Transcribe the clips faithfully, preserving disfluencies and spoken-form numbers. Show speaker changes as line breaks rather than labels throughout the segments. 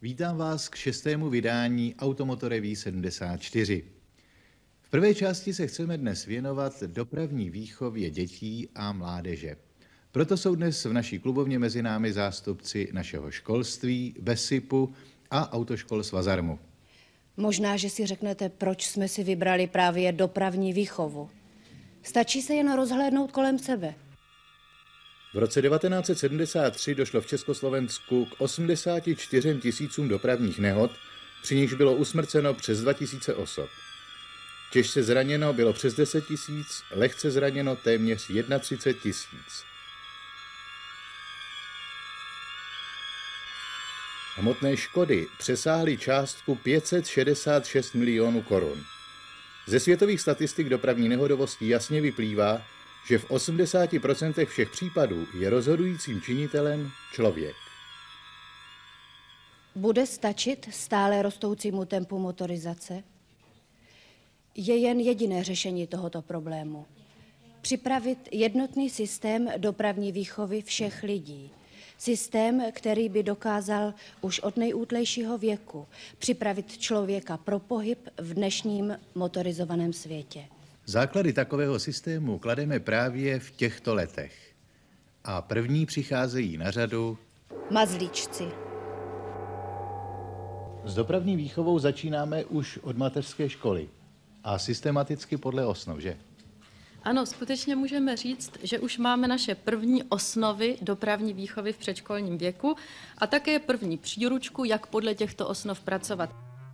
Vítám vás k šestému vydání Automotoreví sedmdesát čtyři. V prvé části se chceme dnes věnovat dopravní výchově dětí a mládeže. Proto jsou dnes v naší klubovně mezi námi zástupci našeho školství, BESIPu a autoškol Svazarmu.
Možná, že si řeknete, proč jsme si vybrali právě dopravní výchovu. Stačí se jen rozhlédnout kolem sebe.
V roce devatenáct set sedmdesát tři došlo v Československu k osmdesáti čtyřem tisícům dopravních nehod, při nichž bylo usmrceno přes dva tisíce osob. Těžce zraněno bylo přes deset tisíc, lehce zraněno téměř třicet jedna tisíc. Hmotné škody přesáhly částku pět set šedesát šest milionů korun. Ze světových statistik dopravní nehodovosti jasně vyplývá, že v osmdesáti procentech všech případů je rozhodujícím činitelem člověk.
Bude stačit stále rostoucímu tempu motorizace? Je jen jediné řešení tohoto problému. Připravit jednotný systém dopravní výchovy všech lidí. Systém, který by dokázal už od nejútlejšího věku připravit člověka pro pohyb v dnešním motorizovaném světě.
Základy takového systému klademe právě v těchto letech. A první přicházejí na řadu
mazlíčci.
S dopravní výchovou začínáme už od mateřské školy a systematicky podle osnov, že?
Ano, skutečně můžeme říct, že už máme naše první osnovy dopravní výchovy v předškolním věku a také první příručku, jak podle těchto osnov pracovat.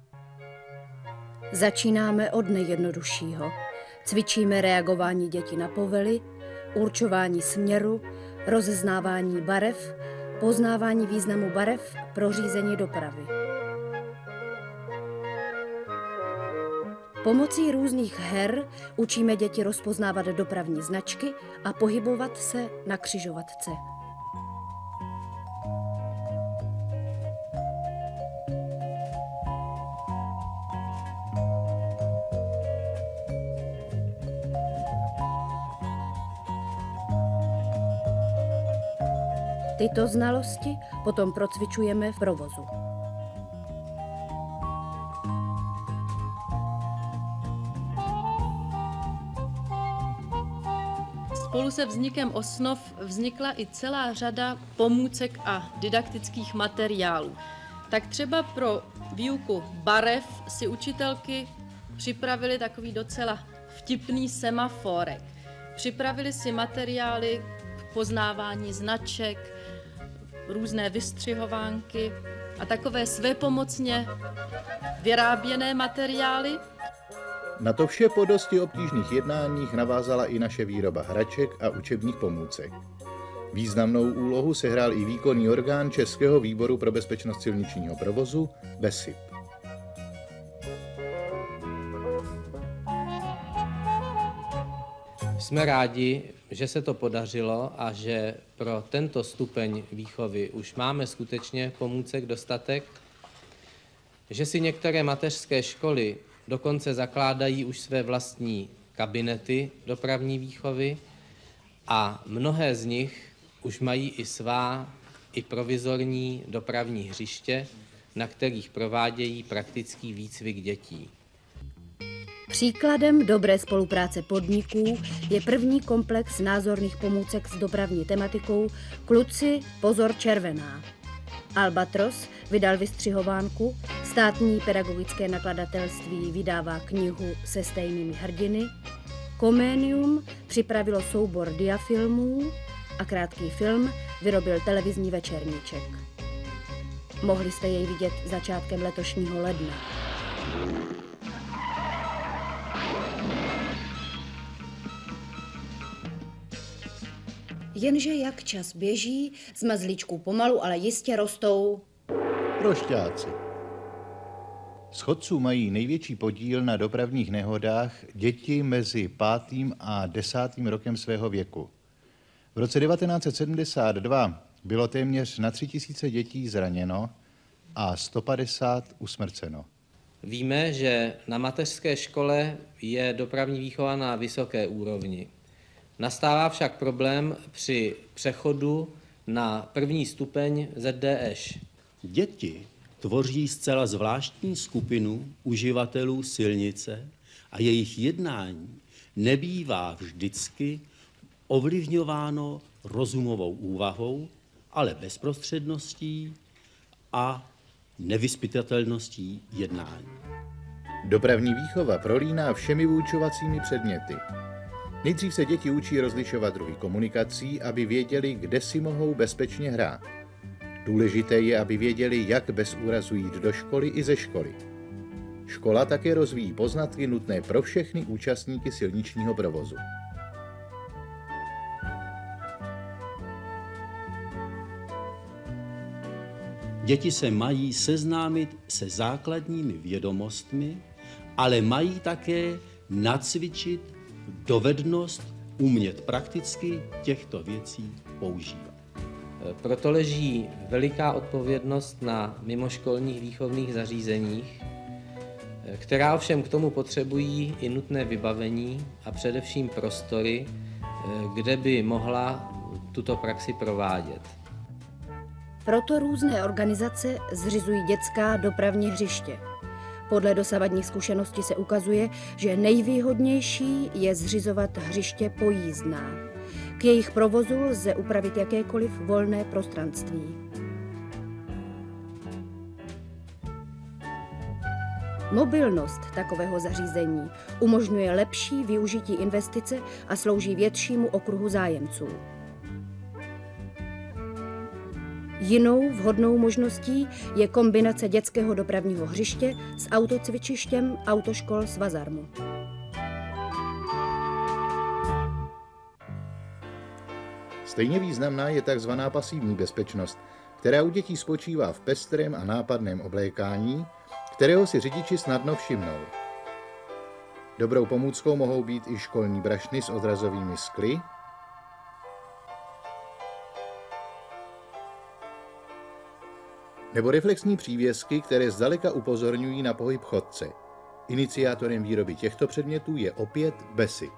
Začínáme od nejjednoduššího. Cvičíme reagování dětí na povely, určování směru, rozeznávání barev, poznávání významu barev pro řízení dopravy. Pomocí různých her učíme děti rozpoznávat dopravní značky a pohybovat se na křižovatce. Tyto znalosti potom procvičujeme v provozu.
Spolu se vznikem osnov vznikla i celá řada pomůcek a didaktických materiálů. Tak třeba pro výuku barev si učitelky připravili takový docela vtipný semaforek. Připravili si materiály k poznávání značek, různé vystřihovánky a takové svépomocně vyráběné materiály.
Na to vše po dosti obtížných jednáních navázala i naše výroba hraček a učebních pomůcek. Významnou úlohu sehrál i výkonný orgán Českého výboru pro bezpečnost silničního provozu BESIP.
Jsme rádi, že se to podařilo a že pro tento stupeň výchovy už máme skutečně pomůcek dostatek, že si některé mateřské školy dokonce zakládají už své vlastní kabinety dopravní výchovy a mnohé z nich už mají i svá i provizorní dopravní hřiště, na kterých provádějí praktický výcvik dětí.
Příkladem dobré spolupráce podniků je první komplex názorných pomůcek s dopravní tematikou Kluci, pozor, červená. Albatros vydal vystřihovánku, státní pedagogické nakladatelství vydává knihu se stejnými hrdiny, Comenium připravilo soubor diafilmů a krátký film vyrobil televizní večerníček. Mohli jste jej vidět začátkem letošního ledna. Jenže jak čas běží, z mazlíčků pomalu, ale jistě rostou
rošťáci. Z chodců mají největší podíl na dopravních nehodách děti mezi pátým a desátým rokem svého věku. V roce devatenáct set sedmdesát dva bylo téměř na tři tisíce dětí zraněno a sto padesát usmrceno.
Víme, že na mateřské škole je dopravní výchova na vysoké úrovni. Nastává však problém při přechodu na první stupeň Z D Š.
Děti
tvoří zcela zvláštní skupinu uživatelů silnice a jejich jednání nebývá vždycky ovlivňováno rozumovou úvahou, ale bezprostředností a nevyzpytatelností jednání.
Dopravní výchova prolíná všemi vyučovacími předměty. Nejdřív se děti učí rozlišovat druhy komunikací, aby věděli, kde si mohou bezpečně hrát. Důležité je, aby věděli, jak bez úrazu jít do školy i ze školy. Škola také rozvíjí poznatky nutné pro všechny účastníky silničního provozu.
Děti se mají seznámit se základními vědomostmi, ale mají také nacvičit dovednost umět prakticky těchto věcí používat.
Proto leží veliká odpovědnost na mimoškolních výchovných zařízeních, která ovšem k tomu potřebují i nutné vybavení a především prostory, kde by mohla tuto praxi provádět.
Proto různé organizace zřizují dětská dopravní hřiště. Podle dosavadních zkušeností se ukazuje, že nejvýhodnější je zřizovat hřiště pojízdná. K jejich provozu lze upravit jakékoliv volné prostranství. Mobilnost takového zařízení umožňuje lepší využití investice a slouží většímu okruhu zájemců. Jinou vhodnou možností je kombinace dětského dopravního hřiště s autocvičištěm autoškol Svazarmu.
Stejně významná je tzv. Pasivní bezpečnost, která u dětí spočívá v pestrém a nápadném oblékání, kterého si řidiči snadno všimnou. Dobrou pomůckou mohou být i školní brašny s odrazovými skly, nebo reflexní přívěsky, které zdaleka upozorňují na pohyb chodce. Iniciátorem výroby těchto předmětů je opět BESIP.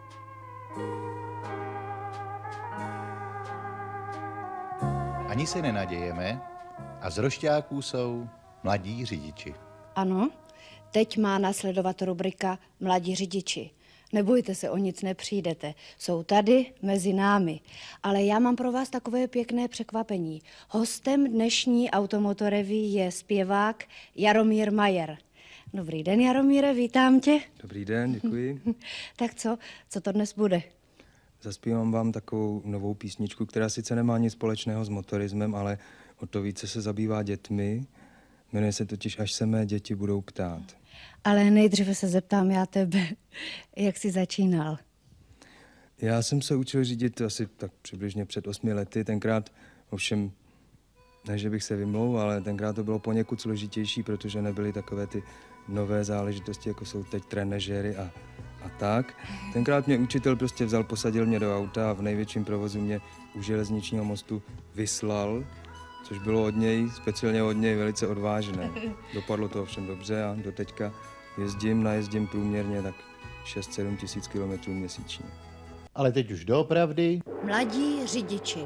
Ani se nenadějeme a z rošťáků jsou mladí řidiči.
Ano, teď má následovat rubrika Mladí řidiči. Nebojte se, o nic nepřijdete. Jsou tady mezi námi. Ale já mám pro vás takové pěkné překvapení. Hostem dnešní Automotorevy je zpěvák Jaromír Majer. Dobrý den, Jaromíre, vítám tě.
Dobrý den, děkuji.
Tak co, co to dnes bude?
Zaspívám vám takovou novou písničku, která sice nemá nic společného s motorismem, ale o to více se zabývá dětmi. Jmenuje se totiž Až se mé děti budou ptát.
Ale nejdříve se zeptám já tebe, jak jsi začínal?
Já jsem se učil řídit asi tak přibližně před osmi lety. Tenkrát ovšem, ne, že bych se vymlouval, ale tenkrát to bylo poněkud složitější, protože nebyly takové ty nové záležitosti, jako jsou teď trenažéry a, a tak. Tenkrát mě učitel prostě vzal, posadil mě do auta a v největším provozu mě u železničního mostu vyslal, což bylo od něj, speciálně od něj, velice odvážné. Dopadlo to ovšem dobře a doteďka jezdím, najezdím průměrně tak šest sedm tisíc kilometrů měsíčně.
Ale teď už doopravdy.
Mladí řidiči.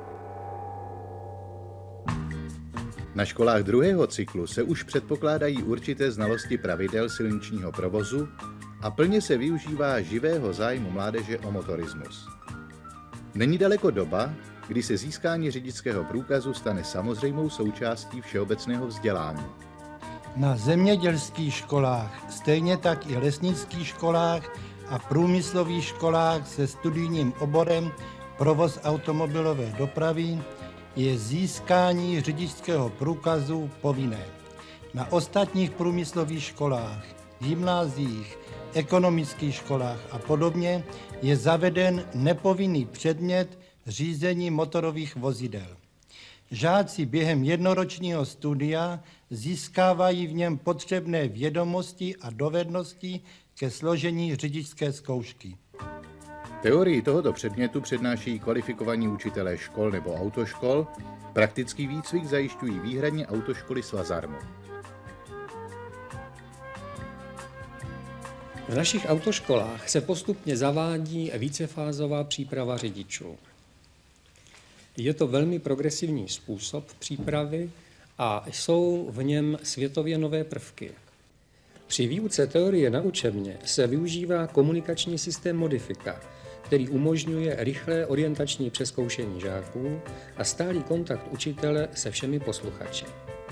Na školách druhého cyklu se už předpokládají určité znalosti pravidel silničního provozu a plně se využívá živého zájmu mládeže o motorismus. Není daleko doba, kdy se získání řidičského průkazu stane samozřejmou součástí všeobecného vzdělání.
Na zemědělských školách, stejně tak i lesnických školách a průmyslových školách se studijním oborem provoz automobilové dopravy je získání řidičského průkazu povinné. Na ostatních průmyslových školách, gymnáziích, ekonomických školách a podobně je zaveden nepovinný předmět řízení motorových vozidel. Žáci během jednoročního studia získávají v něm potřebné vědomosti a dovednosti ke složení řidičské zkoušky.
Teorii tohoto předmětu přednášejí kvalifikovaní učitelé škol nebo autoškol, praktický výcvik zajišťují výhradně autoškoly Svazarmu.
V našich autoškolách se postupně zavádí vícefázová příprava řidičů. Je to velmi progresivní způsob přípravy a jsou v něm světově nové prvky. Při výuce teorie na učebně se využívá komunikační systém Modifika, který umožňuje rychlé orientační přezkoušení žáků a stálý kontakt učitele se všemi posluchači.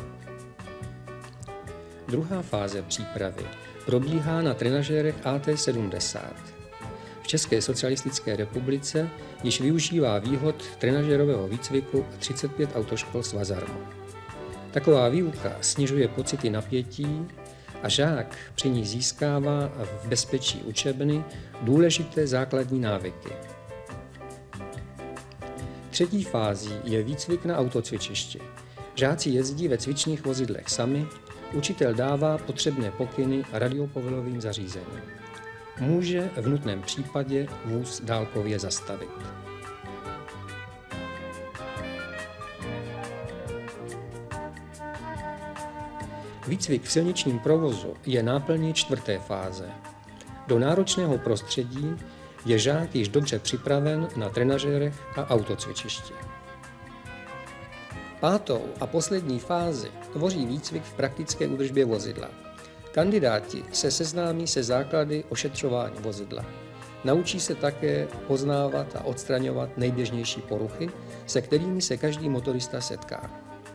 Druhá fáze přípravy probíhá na trenažérech A T sedmdesát. V České socialistické republice již využívá výhod trenažérového výcviku třicet pět autoškol Svazarmu. Taková výuka snižuje pocity napětí a žák při ní získává v bezpečí učebny důležité základní návyky. Třetí fází je výcvik na autocvičišti. Žáci jezdí ve cvičných vozidlech sami, učitel dává potřebné pokyny radiopovelovým zařízením. Může v nutném případě vůz dálkově zastavit. Výcvik v silničním provozu je náplní čtvrté fáze. Do náročného prostředí je žák již dobře připraven na trenažérech a autocvičišti. Pátou a poslední fázi tvoří výcvik v praktické údržbě vozidla. Kandidáti se seznámí se základy ošetřování vozidla. Naučí se také poznávat a odstraňovat nejběžnější poruchy, se kterými se každý motorista setká.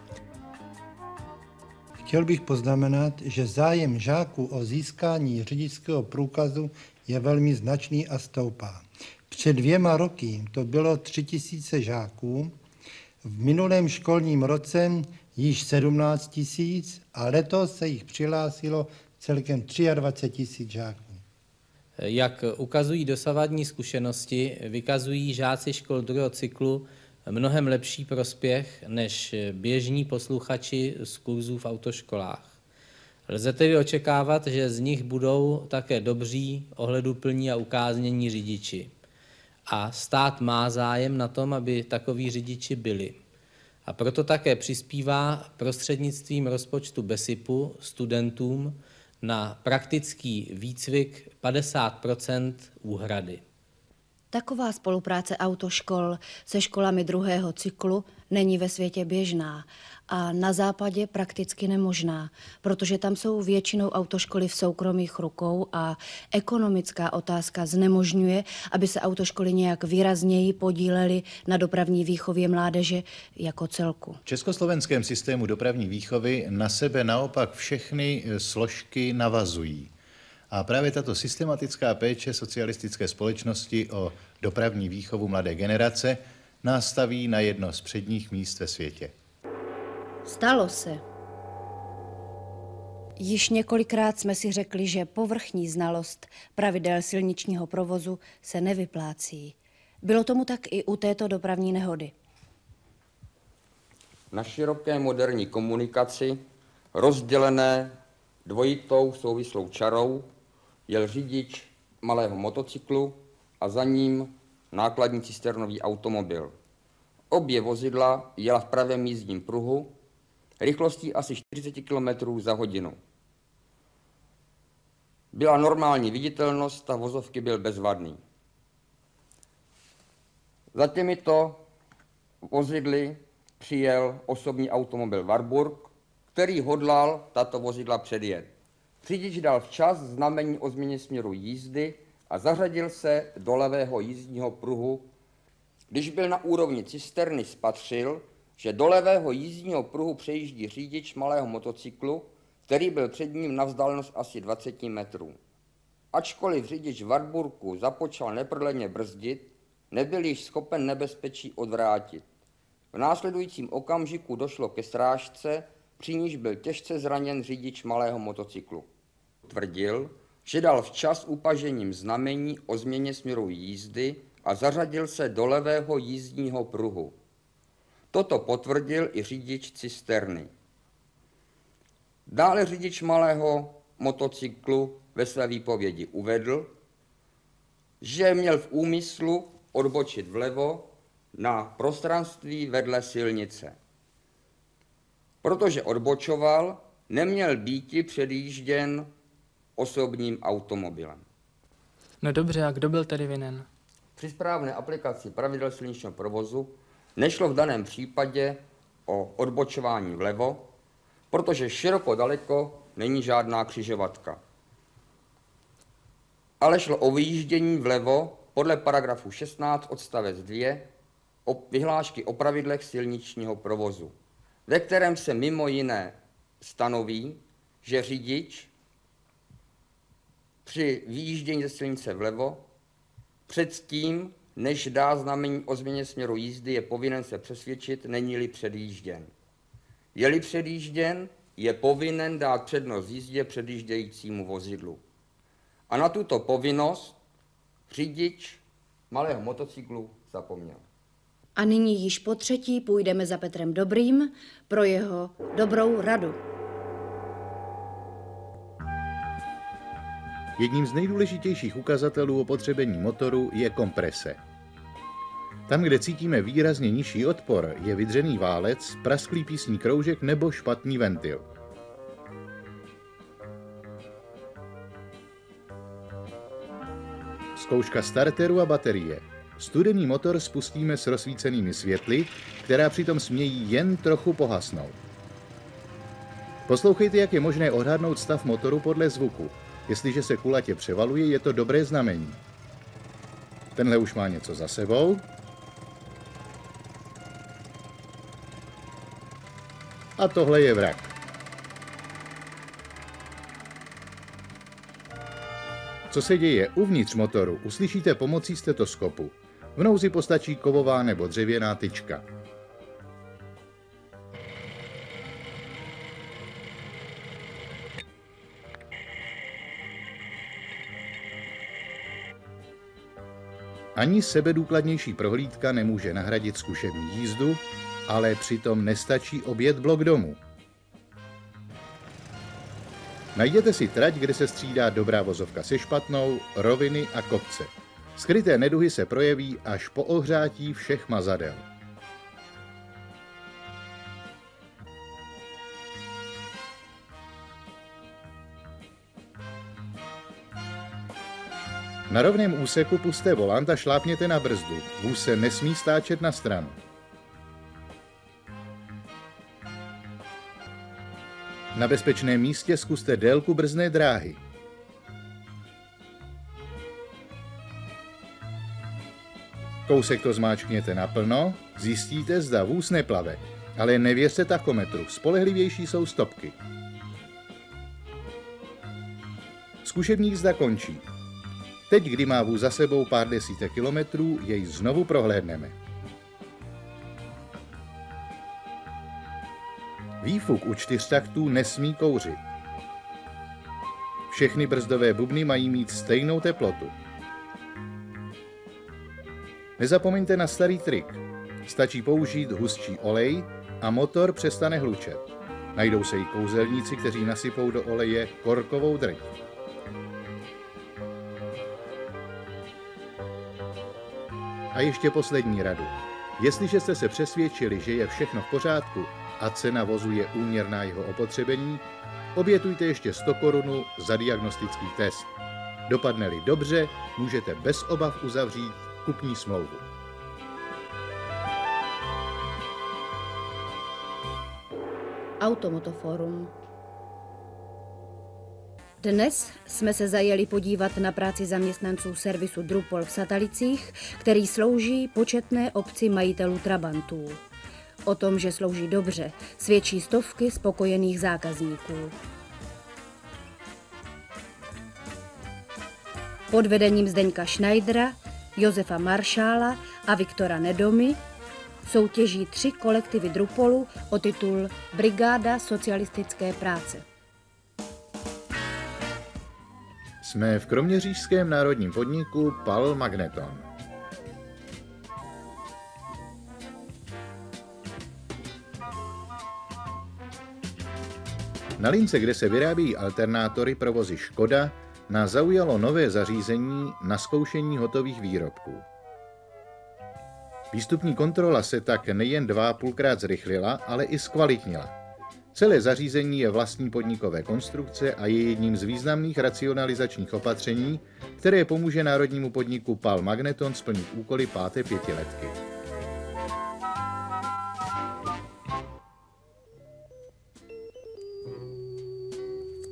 Chtěl bych poznamenat, že zájem žáků o získání řidičského průkazu je velmi značný a stoupá. Před dvěma roky to bylo tři tisíce žáků, v minulém školním roce již sedmnáct tisíc a letos se jich přihlásilo celkem dvacet tři tisíc žáků.
Jak ukazují dosavadní zkušenosti, vykazují žáci škol druhého cyklu mnohem lepší prospěch než běžní posluchači z kurzů v autoškolách. Lze tedy očekávat, že z nich budou také dobří, ohleduplní a ukáznění řidiči. A stát má zájem na tom, aby takoví řidiči byli. A proto také přispívá prostřednictvím rozpočtu BESIPu studentům na praktický výcvik padesát procent úhrady.
Taková spolupráce autoškol se školami druhého cyklu není ve světě běžná a na západě prakticky nemožná, protože tam jsou většinou autoškoly v soukromých rukou a ekonomická otázka znemožňuje, aby se autoškoly nějak výrazněji podílely na dopravní výchově mládeže jako celku.
V československém systému dopravní výchovy na sebe naopak všechny složky navazují. A právě tato systematická péče socialistické společnosti o dopravní výchovu mladé generace nás staví na jedno z předních míst ve světě.
Stalo se. Již několikrát jsme si řekli, že povrchní znalost pravidel silničního provozu se nevyplácí. Bylo tomu tak i u této dopravní nehody.
Na široké moderní komunikaci, rozdělené dvojitou souvislou čarou, jel řidič malého motocyklu a za ním nákladní cisternový automobil. Obě vozidla jela v pravém jízdním pruhu rychlostí asi čtyřicet kilometrů za hodinu. Byla normální viditelnost a vozovky byl bezvadný. Za těmito vozidly přijel osobní automobil Warburg, který hodlal tato vozidla předjet. Řidič dal včas znamení o změně směru jízdy a zařadil se do levého jízdního pruhu. Když byl na úrovni cisterny, spatřil, že do levého jízdního pruhu přejíždí řidič malého motocyklu, který byl před ním na vzdálenost asi dvacet metrů. Ačkoliv řidič Warburgu započal neprodleně brzdit, nebyl již schopen nebezpečí odvrátit. V následujícím okamžiku došlo ke srážce, při níž byl těžce zraněn řidič malého motocyklu. Tvrdil, že dal včas upažením znamení o změně směru jízdy a zařadil se do levého jízdního pruhu. Toto potvrdil i řidič cisterny. Dále řidič malého motocyklu ve své výpovědi uvedl, že měl v úmyslu odbočit vlevo na prostranství vedle silnice. Protože odbočoval, neměl býti předjížděn osobním automobilem.
No dobře, a kdo byl tedy vinen?
Při správné aplikaci pravidel silničního provozu nešlo v daném případě o odbočování vlevo, protože široko daleko není žádná křižovatka. Ale šlo o vyjíždění vlevo podle paragrafu šestnáct odstavec dva o vyhlášky o pravidlech silničního provozu, ve kterém se mimo jiné stanoví, že řidič při vyjíždění ze silnice vlevo předtím, než dá znamení o změně směru jízdy, je povinen se přesvědčit, není-li předjížděn. Je-li předjížděn, je povinen dát přednost jízdě předjíždějícímu vozidlu. A na tuto povinnost řidič malého motocyklu zapomněl.
A nyní již po třetí půjdeme za Petrem Dobrým pro jeho dobrou radu.
Jedním z nejdůležitějších ukazatelů opotřebení motoru je komprese. Tam, kde cítíme výrazně nižší odpor, je vydřený válec, prasklý písní kroužek nebo špatný ventil. Zkouška starteru a baterie. Studený motor spustíme s rozsvícenými světly, která přitom smějí jen trochu pohasnout. Poslouchejte, jak je možné odhadnout stav motoru podle zvuku. Jestliže se kulatě převaluje, je to dobré znamení. Tenhle už má něco za sebou. A tohle je vrak. Co se děje uvnitř motoru, uslyšíte pomocí stetoskopu. V nouzi postačí kovová nebo dřevěná tyčka. Ani sebedůkladnější prohlídka nemůže nahradit zkušební jízdu, ale přitom nestačí objet blok domu. Najděte si trať, kde se střídá dobrá vozovka se špatnou, roviny a kopce. Skryté neduhy se projeví až po ohřátí všech mazadel. Na rovném úseku pusťte volant a šlápněte na brzdu. Vůz se nesmí stáčet na stranu. Na bezpečném místě zkuste délku brzdné dráhy. Kousek to zmáčkněte naplno, zjistíte, zda vůz neplave. Ale nevěřte tachometru, spolehlivější jsou stopky. Zkušební jízda končí. Teď, kdy má vůz za sebou pár desítek kilometrů, jej znovu prohlédneme. Výfuk u čtyřtaktů nesmí kouřit. Všechny brzdové bubny mají mít stejnou teplotu. Nezapomeňte na starý trik. Stačí použít hustší olej a motor přestane hlučet. Najdou se i kouzelníci, kteří nasypou do oleje korkovou drť. A ještě poslední radu. Jestliže jste se přesvědčili, že je všechno v pořádku a cena vozu je úměrná jeho opotřebení, obětujte ještě sto korun za diagnostický test. Dopadne-li dobře, můžete bez obav uzavřít kupní smlouvu.
Automotoforum. Dnes jsme se zajeli podívat na práci zaměstnanců servisu Drupol v Satalicích, který slouží početné obci majitelů trabantů. O tom, že slouží dobře, svědčí stovky spokojených zákazníků. Pod vedením Zdeňka Schneidera, Josefa Maršála a Viktora Nedomy soutěží tři kolektivy Drupolu o titul Brigáda socialistické práce.
Jsme v kroměřížském národním podniku Pal Magneton. Na lince, kde se vyrábějí alternátory pro vozy Škoda, nás zaujalo nové zařízení na zkoušení hotových výrobků. Výstupní kontrola se tak nejen dva a půlkrát zrychlila, ale i zkvalitnila. Celé zařízení je vlastní podnikové konstrukce a je jedním z významných racionalizačních opatření, které pomůže národnímu podniku Pal Magneton splnit úkoly páté pětiletky.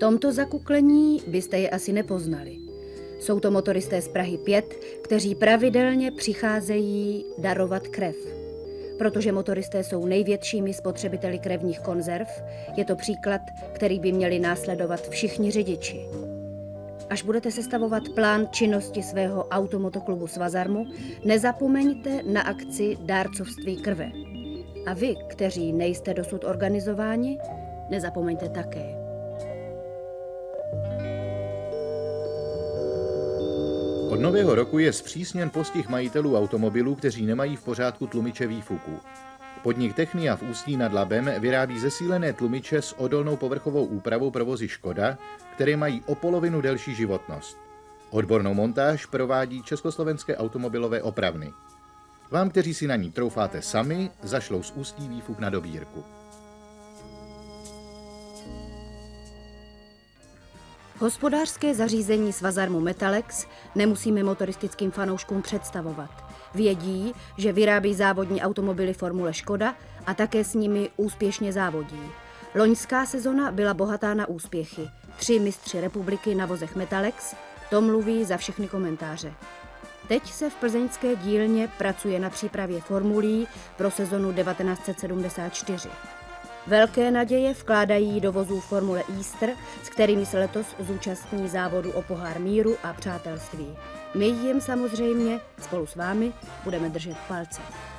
tomto zakuklení byste je asi nepoznali. Jsou to motoristé z Prahy pět, kteří pravidelně přicházejí darovat krev. Protože motoristé jsou největšími spotřebiteli krevních konzerv, je to příklad, který by měli následovat všichni řidiči. Až budete sestavovat plán činnosti svého automotoklubu Svazarmu, nezapomeňte na akci dárcovství krve. A vy, kteří nejste dosud organizováni, nezapomeňte také.
Od nového roku je zpřísněn postih majitelů automobilů, kteří nemají v pořádku tlumiče výfuku. Podnik Technia v Ústí nad Labem vyrábí zesílené tlumiče s odolnou povrchovou úpravou provozy Škoda, které mají o polovinu delší životnost. Odbornou montáž provádí Československé automobilové opravny. Vám, kteří si na ní troufáte sami, zašlou z Ústí výfuk na dobírku.
Hospodářské zařízení Svazarmu Metalex nemusíme motoristickým fanouškům představovat. Vědí, že vyrábí závodní automobily Formule Škoda a také s nimi úspěšně závodí. Loňská sezona byla bohatá na úspěchy. Tři mistři republiky na vozech Metalex, to mluví za všechny komentáře. Teď se v plzeňské dílně pracuje na přípravě formulí pro sezonu devatenáct set sedmdesát čtyři. Velké naděje vkládají do vozů Formule Easter, s kterými se letos zúčastní závodu o pohár míru a přátelství. My jim samozřejmě spolu s vámi budeme držet palce.